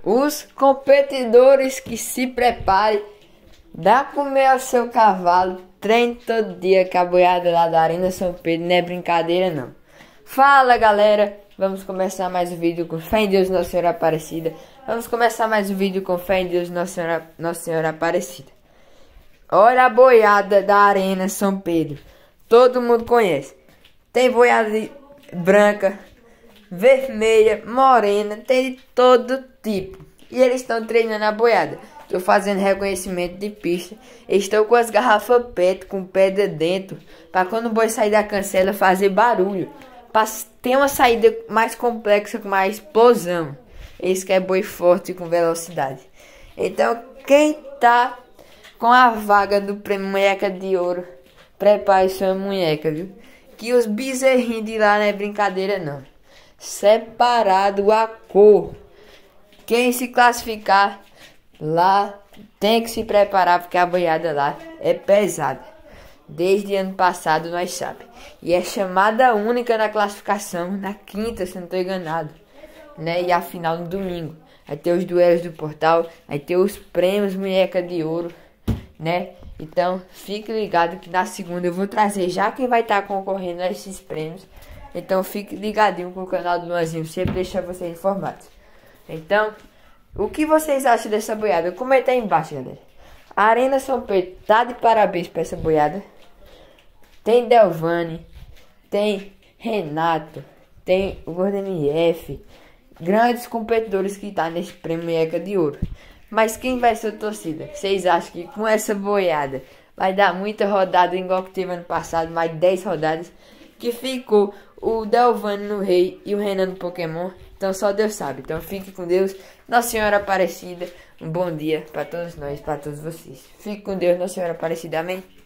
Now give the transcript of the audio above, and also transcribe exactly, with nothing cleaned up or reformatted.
Os competidores que se preparem, dá comer ao seu cavalo, treine todo dia que a boiada lá da Arena São Pedro não é brincadeira não. Fala galera, vamos começar mais um vídeo com fé em Deus Nossa Senhora Aparecida. Vamos começar mais um vídeo com fé em Deus Nossa Senhora, Nossa Senhora Aparecida. Olha a boiada da Arena São Pedro, todo mundo conhece. Tem boiada branca, vermelha, morena, tem de todo tipo. E eles estão treinando a boiada. Estou fazendo reconhecimento de pista. Estou com as garrafas P E T com pedra dentro, para quando o boi sair da cancela fazer barulho. Para ter uma saída mais complexa, com mais explosão. Esse que é boi forte com velocidade. Então quem tá com a vaga do prêmio Munheca de Ouro, prepare sua munheca, viu? Que os bezerrinhos de lá não é brincadeira não. Separado a cor. Quem se classificar lá tem que se preparar, porque a boiada lá é pesada. Desde ano passado nós sabemos. E é chamada única na classificação, na quinta, se não estou enganado. Né? E a final no domingo. Vai ter os duelos do portal, vai ter os prêmios Munheca de Ouro, né? Então fique ligado que na segunda eu vou trazer já quem vai estar concorrendo a esses prêmios. Então fique ligadinho com o canal do Luanzinho, sempre deixa vocês informados. Então, o que vocês acham dessa boiada? Comenta aí embaixo, galera. A Arena São Pedro tá de parabéns para essa boiada. Tem Delvani, tem Renato, tem o Gordo M F, grandes competidores que tá nesse prêmio Munheca de Ouro. Mas quem vai ser a torcida? Vocês acham que com essa boiada vai dar muita rodada igual que teve ano passado, mais dez rodadas, que ficou o Delvani no Rei e o Renan no Pokémon? Então só Deus sabe. Então fique com Deus, Nossa Senhora Aparecida. Um bom dia para todos nós, para todos vocês. Fique com Deus, Nossa Senhora Aparecida. Amém.